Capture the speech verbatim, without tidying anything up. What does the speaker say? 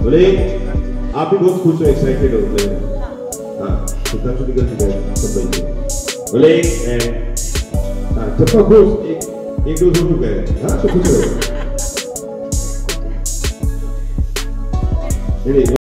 बोले आप भी बहुत खुश हो, एक्साइटेड हो रहे हैं। हाँ सुल्तान शुरू कर चुका है सब भाई। बोले हाँ चप्पा खुश, एक एक डोज हो चुका है। हाँ तो खुश हो।